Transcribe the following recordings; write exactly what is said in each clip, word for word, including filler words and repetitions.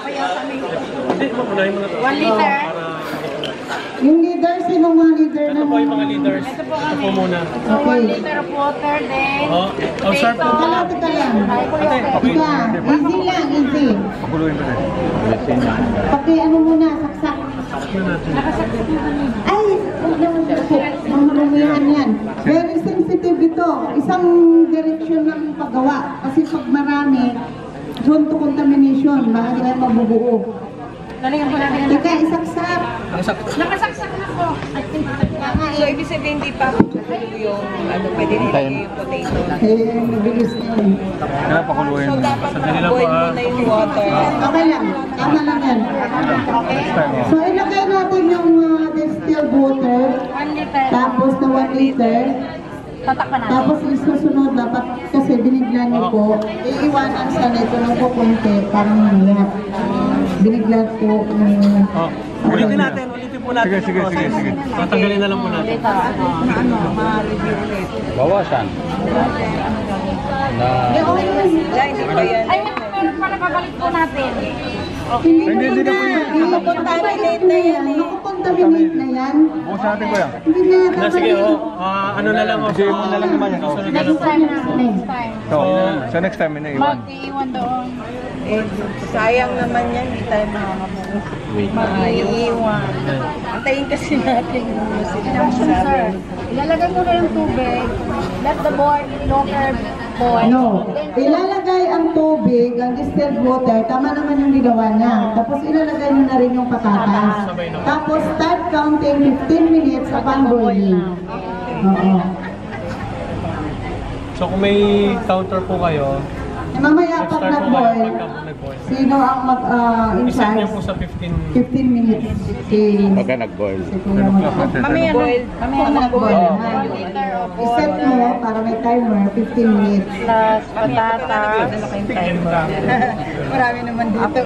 One liter. Yung leader, sino mga leader na? Ito po yung mga leaders. Ito po Ito kami. po muna. So, one liter of water then. Oh, oh, sir. Teka lang, teka lang. Ika, easy lang, easy. Pakuluin mo rin. Pati ano muna, saksak. Ay, huwag naman po. Mamarumihan yan. Very sensitive ito. Isang direksyon ng paggawa. Kasi pag marami, prone to contamination. Maaari ay mabubuo. Lalagyan po natin. Ika, isaksak. Nakasaksak na po. So, ibig sabihin, hindi pa yung ano, pwede nilagay yung potato. Eh, mabilis na yun. Kaya pakuluin So, mo. dapat Sandali lang po, boil ah. muna yung water. Okay lang. Tama lang yan. So, ilagay natin yung uh, distilled water. One liter. Tapos na one liter. Tatakpan natin. Tapos isusunod dapat kasi biniglan niyo po. Iiwanan sana ito ng kukunti parang mamaya. Biniglan po. Um, Oh, ulitin natin. Ulitin po natin. Sige, sige, sige, sige. Tatanggalin na lang po natin. Ito, ano, ano, ma-review ulit. Bawasan. Na... Wala, hindi pa yan. Ay, meron pala babalik po natin. Hindi Hindi, hindi na po yan. Nakukontaminate na yan. Nakukontaminate na yan. Bukas natin ko yan. Hindi na yan. Na, sige, oh. Ah, ano na lang. Oh. Sige, mo na lang naman yan. Oh. Susunod na lang Next po. time na. Next time. So, so next time, inaiwan. Mag-iiwan doon. Eh, sayang naman yan, hindi tayo makakabuo. Maiiwan. Antayin kasi natin yung Instruction, sir. Ilalagay mo na yung tubig. Let the boil, longer boil. Ano? Ilalagay ang tubig, ang distilled water, tama naman yung ginawa niya. Tapos ilalagay niyo na rin yung patatas. Tapos start counting fifteen minutes upon boiling. Oo. So kung may counter po kayo, Eh, mamaya pag start po kayo nag-boil, pagka po nag-boil. sino ang mag-in Iset niyo charge? po sa fifteen. fifteen minutes. Si... Pagka nag-boil. Si Kuya Mag- Mamaya boil. Mamaya nag-boil. One liter of I-set mo para may timer, fifteen minutes. plus patatas. Marami naman dito.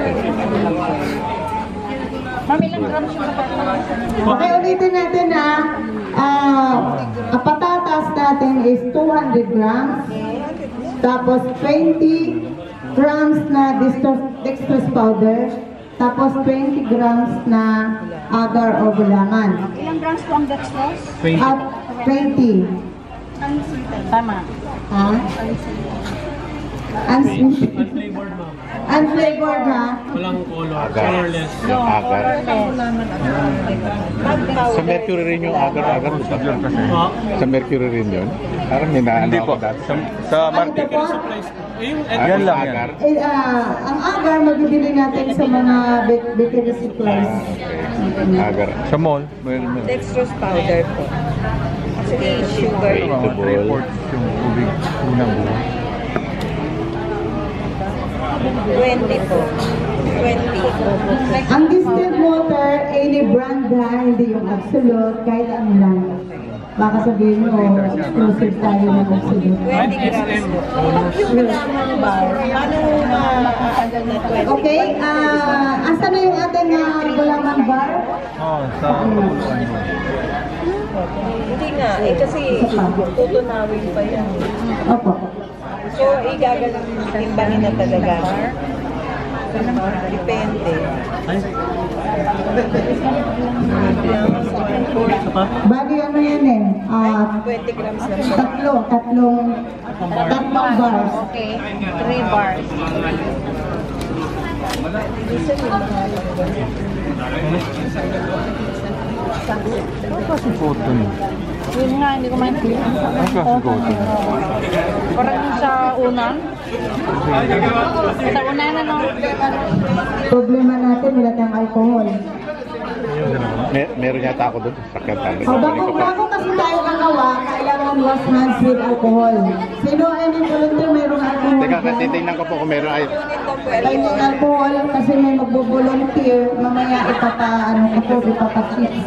Mami, ilang grams yung patatas? Okay, ulitin natin na ah, ang patatas natin is two hundred grams. Tapos twenty grams na dextrose, dextrose powder. Tapos twenty grams na agar o gulaman. Ilang grams po ang dextrose? twenty. At twenty. Tama. Ha? Unsweet. Unflavored ma'am. Unflavored ha? Walang color. Colorless. Yung agar. Colorless. Sa mercury rin yung agar-agar. Ah, Sa mercury rin yun. Parang minaano Hindi po. ako dati. Sa, sa Ano market. po? eh, yung Yan lang yan. Agar. Eh, ah, ang agar mabibili natin sa mga bak- bakery supplies. Agar. Sa mall. Meron meron. Dextrose powder po. Actually, sugar. Ito, Mga three fourths yung tubig. Unang buo. twenty po. twenty. Ang distilled water, any brand ha, hindi yung absolute, kahit ano lang. Baka sabihin mo, exclusive tayo ng absolute. twenty grams po. Yung gulaman bar, paano makakagad na twenty? Okay, ah, asa na yung ating uh, gulaman bar? Oh, sa kapuluan mo. Hindi nga, eh kasi tutunawin pa yan. Opo. So, igagalang timbangin na talaga. Depende. Bali ano yan eh, ah, twenty grams lang po. tatlo, tatlong, tatlong bars. Okay. Three bars. Ano kasi cotton? Yun nga, hindi ko maintindihan. Ano kasi cotton? Parang yung sa unan. Sa unan, ano? Problema natin, wala tayong alcohol. Mer meron yata ako doon sa sakyan tayo. O bago, bago kasi tayo gagawa, kailangan wash hands with alcohol. Sino ay may volunteer mayroong alcohol? Teka, titignan ko po kung meron ay... Mayroong alcohol kasi may magbo-volunteer, mamaya ipapa, ano ko po, ipapa-chips.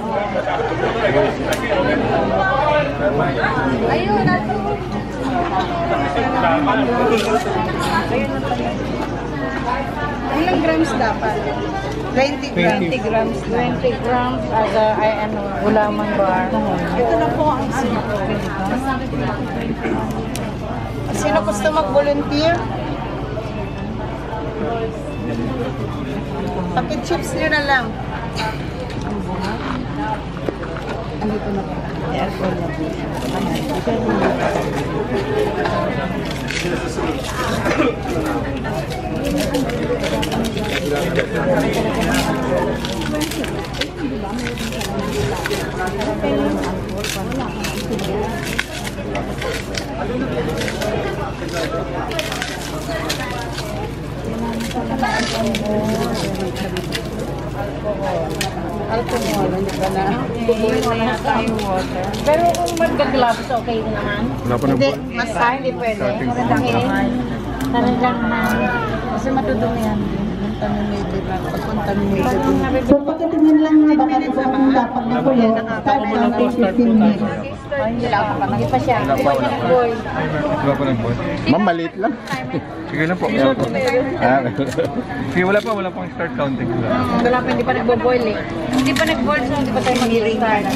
Ayun, nato. Ilang grams dapat? twenty grams. twenty grams. twenty grams aga ay ano, gulaman bar. Ito na po ang ano. Sino gusto mag-volunteer? Packet chips nyo na lang. Andito na po. Alcohol, hindi ba na? Wala na tayong water. Pero kung mag-gloves, okay na naman. Wala pa Hindi, nag- mas ah, hindi pwede. Starting from Okay. Talagang na. Kasi matudumi yan. Contaminated na. Pag-contaminated. So, pagkatingin lang na baka kung dapat na kulo, start natin fifteen minutes. Hindi pa siya. Wala pa, wala pa. Boy. Wala pa nag-boil. Ma'am, maliit lang. Sige na po. Ah, Sige, wala pa, wala pang start counting. Wala. Wala pa, hindi pa nagbo-boil eh. Hindi pa nag-boil, so hindi pa tayo mag-start.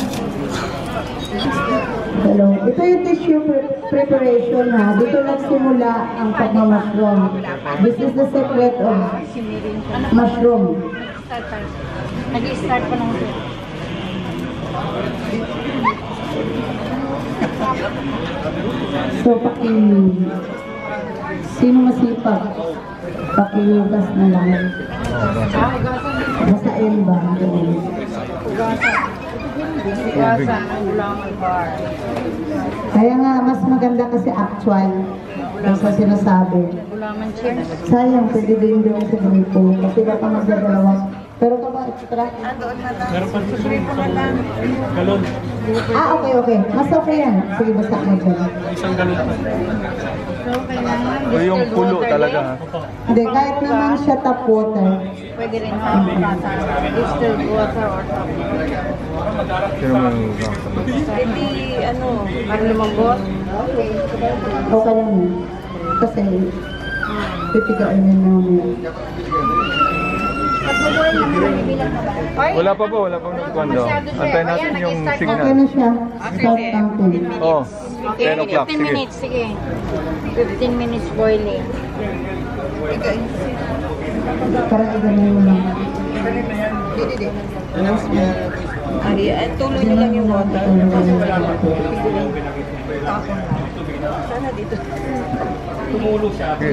Hello. Ito yung tissue pre- preparation ha. Dito nagsimula ang pagmamashroom. This is the secret of mushroom. Start tayo. Nag-i-start pa lang siya. So, paki... Sino masipag? Pakilugas na lang. Basain ba? Gasa ang ulangan bar. Kaya nga, mas maganda kasi actual. Yung sa sinasabi. Ulangan chips. Sayang, pwede din doon sa gripo. Kasi baka magdadalawa. Pero ka ba extra? Ah, doon na lang. Meron pa sa galon. Ah, okay, okay. Mas okay yan. Sige, basta mo dyan. Isang galon pa. So, kailangan So yung distilled pulo water talaga. din. ha? Hindi, kahit naman siya tap water. Pwede rin ha. Distilled water or tap. Sino mo yung Hindi, ano, Para lumambot. Okay lang yun. Kasi, pipigain yun namin. Pag mabuhay naman, nabibilang ka ba? Wala pa po, wala pa nag-condo. Antayin natin yung Okay signal. na siya. Start counting. Oh, Okay, ten o'clock, fifteen sige. minutes, sige. fifteen minutes boiling. Parang iganin mo lang. Ari, eh, tuloy nyo lang yung water. Kasi wala pa. Sana dito. Tumulong siya. Okay.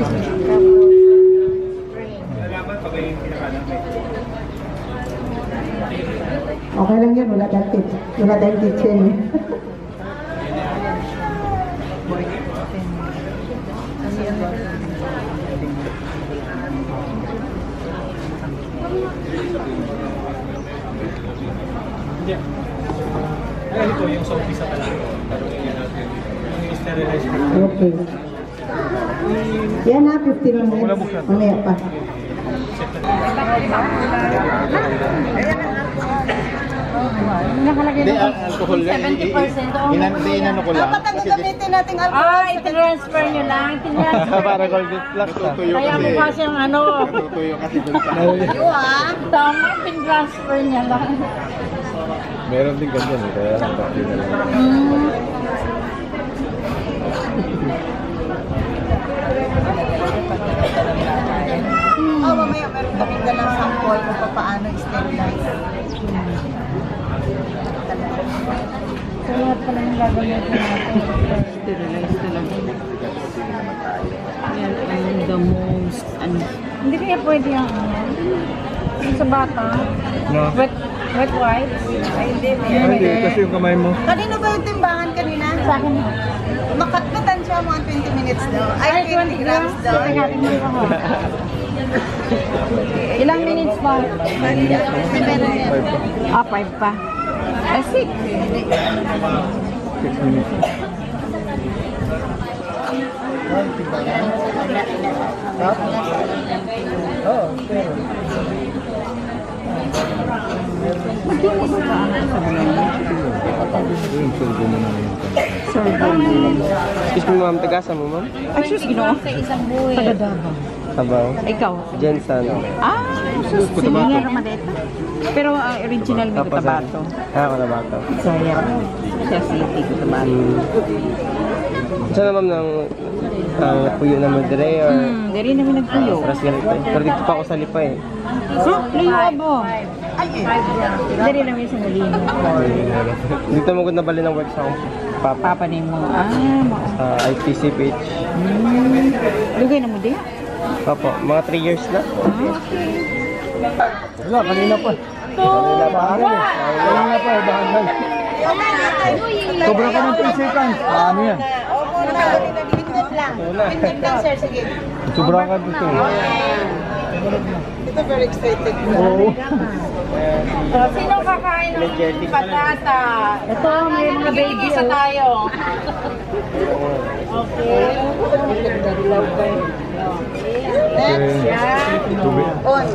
Okay lang yun. Wala tayong kitchen. Wala tayong kitchen. Hindi. Ay, ito yung sa umpisa talaga. Yung sterilize ko. Okay. Yan na, fifteen minutes. Wala buksan. Mamaya pa. Nakalagay Hindi, na ang alcohol yan. seventy percent. Oo, Inan, hindi inano ko lang. Dapat ang gagamitin nating alcohol. Ah, itinransfer nyo lang. Itinransfer Para nyo golden lang. flash ha. Tutuyo Kaya kasi. mukha siyang ano. Tutuyo kasi dun sa... Yung ah. Tama, pinransfer niya lang. Meron din ganyan eh, kaya bakit na lang. Hmm. Oh, mamaya meron kaming dalang sample kung paano sterilize. So, lahat pala yung gagawin ko natin. Sterilize talaga. Yan ang the most, ano. Hindi kaya pwede yung ano? Yung sa bata? No. Wet, wet wipes? Ay, hindi. Hindi, kasi yung kamay mo. Kanino ba yung timbangan kanina? Sa akin. Makatlutan siya mga twenty minutes daw. Ay, twenty grams daw. Sa akin mo ako. Ilang minutes ba? Meron yan. Five pa. Ah, five pa. Ah, six. Six minutes. Oh, okay. Yung sulgo mo na yung Excuse me ma'am, tagasan mo ma'am? Ay, sus, ginawa. Sa isang buhay. Tagadabang. Sabaw. Ikaw? Jensen. Ah, sus, senior Ramadeta. Pero uh, original may Cotabato. Ah, Cotabato. Sayang. Siya city, Cotabato. Hmm. Saan na ma'am ng Ang puyo naman dire or... Hmm, dari namin nagpuyo. Paras ganito eh. Pero dito pa ako sa lipa eh. Huh? Layo abo. Dari namin sa Molino. Dito mo gud nabali ng work sa akong papa. Papa ni mo. Ah, mao. Sa I T C P H. Hmm. Lugay na mo di? Opo, mga three years na. Wala, kanina pa. Kanina pa rin eh. Kanina pa, bahan. Sobra ka ng three seconds. Ano yan? Opo, nakakalimutan lang. Pindot lang, sir. Sige. Sobra ka dito eh. Ito very excited. Oo. Sino kakain ng patata? Ito, may mga baby. Isa tayo. Okay. Next. Tubig. On.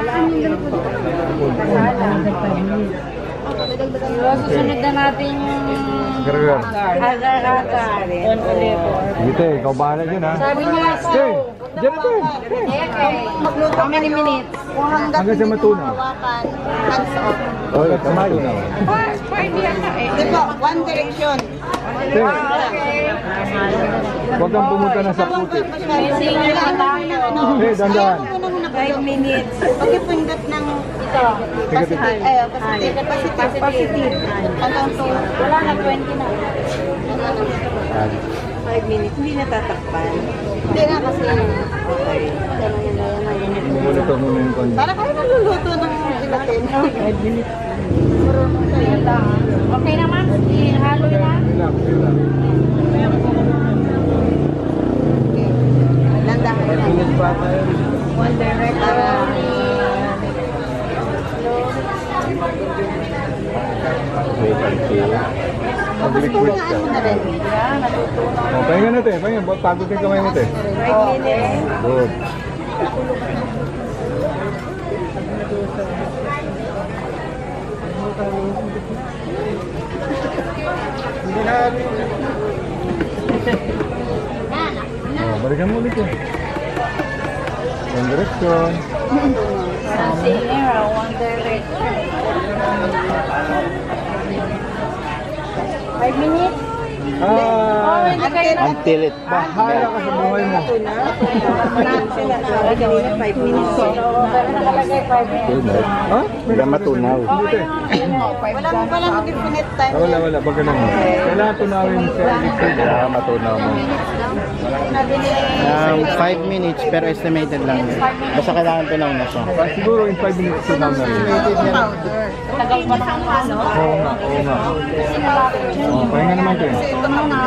Susunod na natin yung Gargar. agar-agar. On ulit. Dito eh, ikaw bahala dyan ha. Sabi niya, Okay, dyan na to eh. okay. How many minutes? Hanggang sa matunaw. Hands off. Oo, tama yun. Di ba? One direction. Okay. Huwag kang pumunta na sa puti. Senior na tayo. Okay, dandahan. Five minutes. Pagkipindot ng ito. Negative. Ay, positive. Positive. Positive. Hanggang to. Wala na, twenty na. Five minutes. Hindi natatakpan. Hindi nga kasi. Okay. Muna muna yung kondo. Para kayo naluluto ng ilatin. Five minutes. Okay na, ma'am? Ihalo na? Relax, relax. Landahan five na. minutes pa tayo. One direction. Wait until mag-liquid ka. Oh, pahinga natin, pahinga. Pagod yung kamay natin. Five minutes. Good. Oh, balikan mo ulit eh. One direction. Senior, one direction. Five minutes? Ah, Until it. bahala ka sa buhay mo. Kanina five minutes. So, pero nakalagay five minutes. Ha? Hanggang matunaw. Okay, okay. Wala mo palang definite time. Ah, wala, wala. Pag ganun. Kailangan tunawin sa electric. Kaya matunaw mo. Um, five minutes pero estimated lang. Basta kailangan tunaw na siya. Ah, siguro in five minutes tunaw na rin. Tagal pa ng ano? Oo nga, oo nga. Oh, pahinga naman ko eh. Ito muna.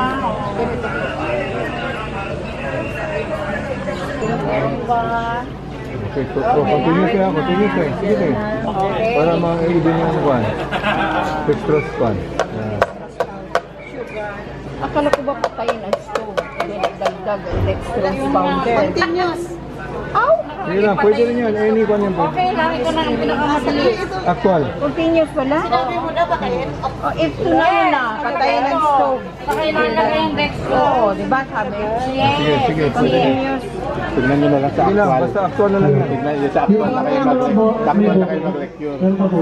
Okay, so, so continue ka, continue ka. Sige tayo. Para ma-even yung one. Dextrose one. Yeah. Akala ko ba patayin ang stove? Hindi nagdagdag ang dextrose powder. Continuous. Sige lang, pwede rin yan. Any one yan. Okay lang, ito na ang pinakamadali. Actual. Continuous pala? Sabi mo na ba kayo? Oh, if tunaw na, patayin ang stove. Saka ilalagay yung dextrose. Oo, di ba sabi? Sige, sige, pwede rin. Continuous. Tignan nyo na lang sa Sige lang, actual. basta actual na lang yan. Tignan nyo sa actual na kayo mag-actual na kayo mag-lecture.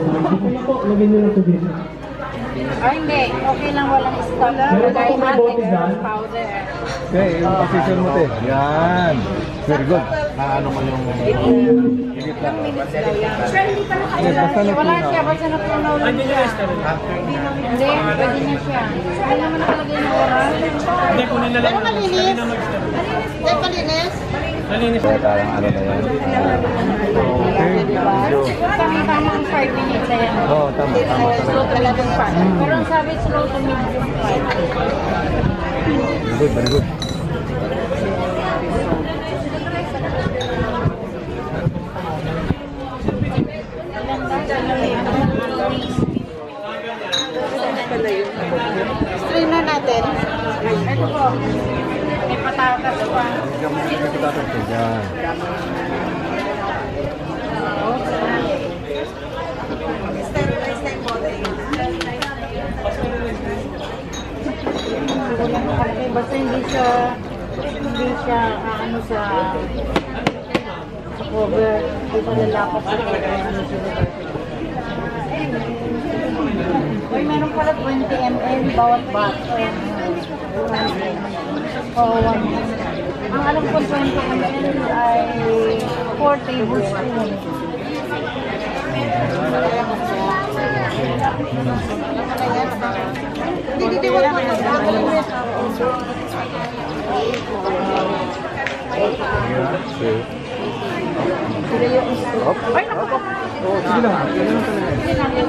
Ay, hindi. Okay lang, walang stop. Lagay natin powder. Okay, yung position mo te. Yan. Very good. Ano mo yung... Higit lang. Yes, basta Wala natunaw. siya, basta natunaw lang Andiyan siya. yung Esther. Hindi, pwede na siya. Kaya naman nakalagay ng oras. Hindi, kunin na lang. malinis. Kanina mag-start. Hindi palinis. Malinis. Kaya parang ano na yan. Okay. So, Tama-tama ang five minutes na yan. Oo, tama, tama. Slow to medium fire. Pero ang sabi, slow to medium fire. Very good, very good. Strain na natin. Ito po. May patatas pa. Yan. Walang nakalagay. Basta hindi siya, hindi siya, ah, ano sa, sa cover. Hindi pa lalakot sa cover. Ano siya. Uy, meron pala twenty milliliters bawat box. Oh, one. Ang alam ko twenty milliliters ay four tablespoons. Hindi, hindi, wag mo na. Ay, naku! Oh, sige lang. Sige natin.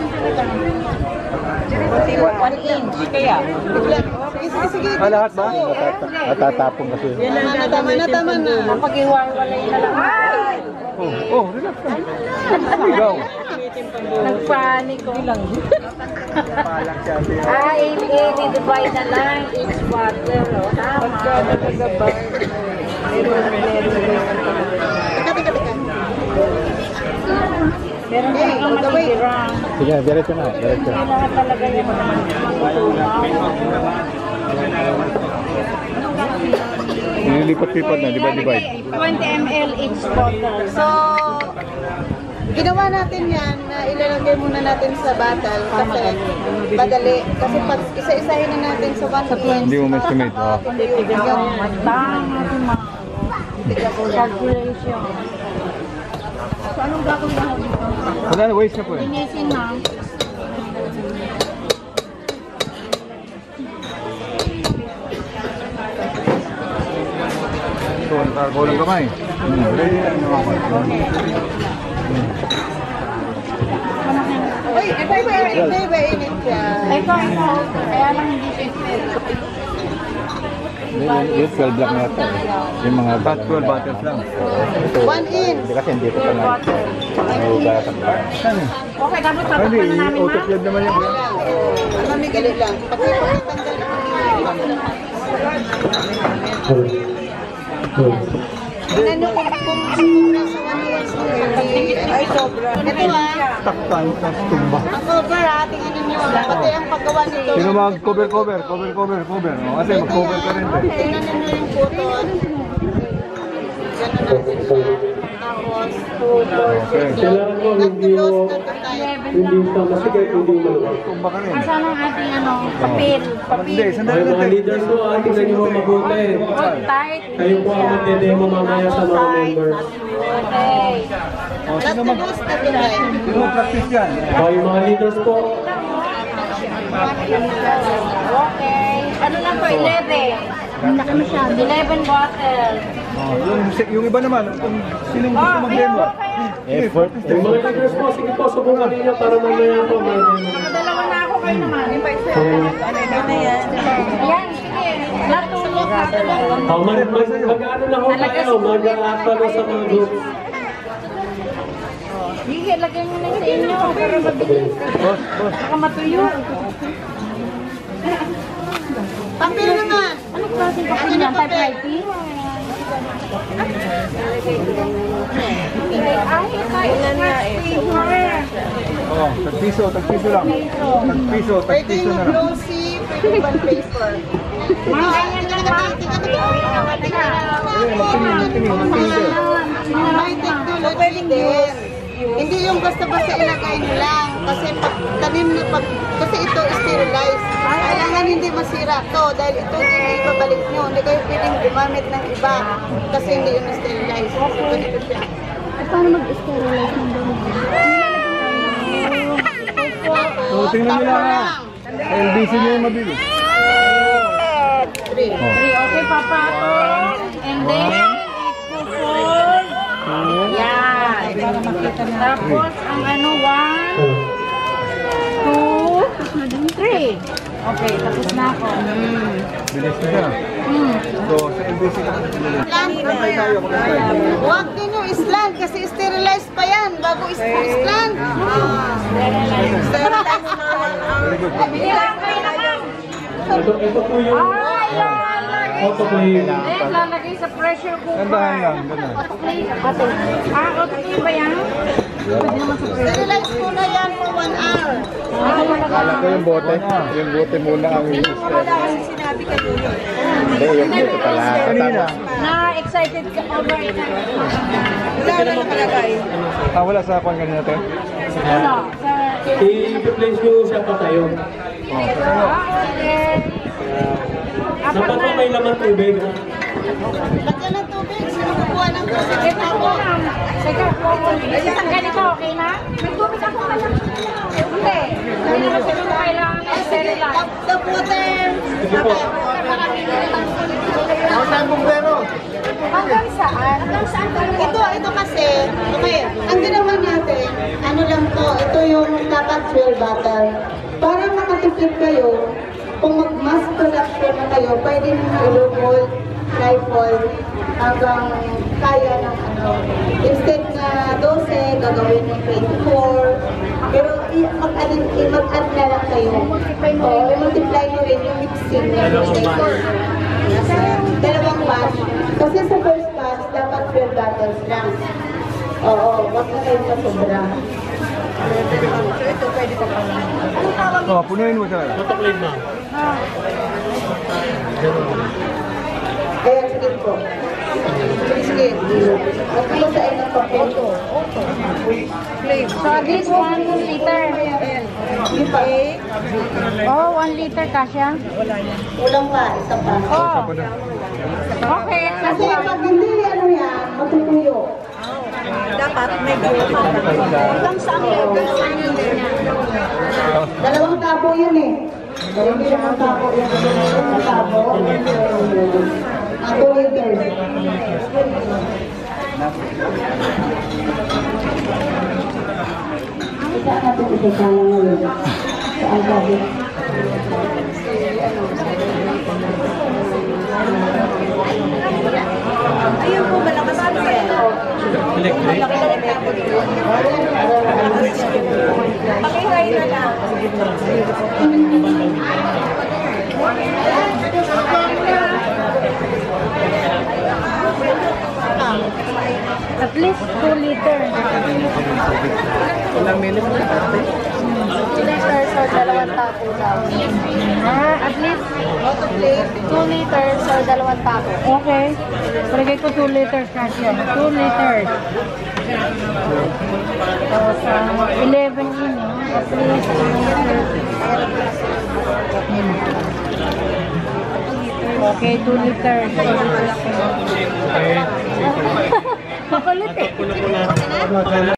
One inch kaya. Sige, sige, sige. Ah, lahat ba? Natatapon kasi. Yan na, na, tama na, tama na. Kapag iwalay na lang. Ay! Oh, oh, relax lang. Ikaw. Nagpanik ko lang. Ah, i-divide na lang each water. Oh. Tama. Teka, teka, teka. Meron Hey, kang the way. matitira. Sige, diretso na. Diretso na. Kailangan talaga yung Nililipat-lipat na, di ba? Divide. twenty milliliters each bottle. So, ginawa natin yan na ilalagay muna natin sa bottle kasi madali. Kasi pag isa-isahin na natin sa one inch. Hindi mo ma-estimate. Oh. Tama, tama. Calculation. So, anong gagawin mo dito? Wala na, waste na po eh. Linisin na. Ito, nakakaw ng kamay. Hmm. Uy, iba, iba, iba, iba, init siya. Ito, ito. Kaya lang hindi siya. Yung yung twelve lang na ito. Yung mga About twelve bottles lang. Ito. One inch. Hindi kasi hindi ko pa na. Nahugasan ko. Saan eh? Okay, dapat Ay, tatakpan hindi. na namin, ha? Autoclave naman yung kuya. Mamigali lang. Pati pagkatanggal. Tingnan nyo kung kung kung sa one inch. Ay, sobra. Ito ah. Taktan, tas tumba. Ang cover ah, tingnan nyo. Pati ang paggawa nito. Sino mag-cover, cover, cover, cover, cover. No? Kasi mag-cover ka rin. eh. Tingnan nyo yung photo. Ganun natin siya. Tapos, Okay. Kailangan mo hindi mo hindi ka masikip, hindi maluwag. Tumba ka rin. Asan ang ating ano, papel? Hindi, Papel. sandali Ay, lang. mga leaders ko, ah, tingnan nyo mabuti. Hold tight. Kayo po ang magdedemo mamaya sa mga members. Okay. Oh, That's sino the mag... most na pinay. Sino mag-practice yan? Kayo mga leaders po, Okay. Ano lang po, eleven. Hindi kami siya. eleven bottles. Oh, yung, yung iba naman, kung sino gusto Oh, mag-demo. Effort. yung mga leaders po, sige po, subukan ninyo para mamaya po may demo. Dalawa na ako kayo naman. Ano yan? Ayan, sige. Natulog, natulog. Oh, mag, mag, mag-ano na ho tayo, mag-aatalo sa mga groups. Sige, lagay mo na sa inyo para mabilis. Boss, boss. Baka matuyo. Papel naman. Anong klaseng papel yan? Typewriting? Ay, kailan na eh. Oh, tagpiso, tagpiso lang. Tagpiso, Pwede tagpiso yung na lang. glossy, pwede bond paper. Mga ganyan lang ba? Eh, magtingin, magtingin, magtingin. May technology din. Hindi yung basta-basta ilagay nyo lang. Kasi pag tanim na pag, kasi ito sterilized. Kailangan hindi masira to dahil ito hindi ibabalik nyo. Hindi kayo pwedeng gumamit ng iba kasi hindi yun sterilize. Ganito siya. Paano mag-sterilize ng ganun? So, tingnan nyo lang ha. L B C nyo yung mabilis. Three. Three, okay, Papa. And then, i-fold. Yan. Para makita na. Tapos, ang ano, one, two, three. Okay, tapos na ako. Mm. Bilis na siya. Mm. So, sa L B C ka na bilis. Slant. Kantay tayo, kantay. Huwag din yung slant kasi sterilized pa yan bago is slant. Ah. Sterilized Very good. Bilang kayo naman. Ito, ito po yung Ay, lalagay. autoclave. Then, lalagay sa pressure cooker. Gandahan lang, ganun. Ah, okay ba yan? Pwede naman sa pressure. Sterilized muna yan for one hour. Ah, wala ka. Kala ko yung bote. Yung bote muna ang i-start. Sinabi ka dun. Hindi, yung bote pala. Kanina. Na-excited ka over it. Wala na nakalagay. Ah, wala sa kwan kanina te? Ano? Sa... I-replace nyo siya patayo. Ah, okay. Apat Dapat po na. may laman tubig. Lagyan na kukuha ng kasi Ito po lang. Sige, isang ganito, okay na? May tubig ako ka lang. Hindi. Hindi naman siguro kailangan ng stereo lang. the water. Hanggang saan? Hanggang saan? Ito, ito kasi, okay, ang ginawa natin, ano lang to, ito yung dapat fuel bottle. Para makatipid kayo, kung mag-mass production na kayo, pwede nyo i-local, rifle, hanggang kaya ng ano. Instead na twelve, gagawin ng twenty-four. Pero i-mag-add mag na lang kayo. O, i-multiply mo rin yung mixing na dalawang batch. Kasi sa first batch, dapat fuel bottles lang. Oo, wag na kayo masobra. So ito, pwede pa pala. Anong tawag? Oh, punuin mo siya. Autoclave na. Ayan, sige po. Sige, sige. At kung sa inang papel. So at least one liter. Yung pa. Oh, one liter kasya? Kulang pa, isa pa. Oh. Okay, Kasi kasi pag hindi ano yan, matutuyo. dapat may buo pa. Hanggang saan level? Dalawang tabo yun eh. Hindi naman tabo yun. Dalawang tabo. Ah, two liters. Isa natin isasama ngayon. Saan sabi? Ayun po, malakas po yan. Electric. Pakihay na lang. At least two liter. Ilang minutes na ate? two liters or dalawang tapo daw. Ah, at least two liters or dalawang tapo. Okay. Palagay ko two liters kasi yan. two liters. So, sa eleven yun eh. At least two liters. Okay, two liters. Okay. Makulit eh. Puno po na.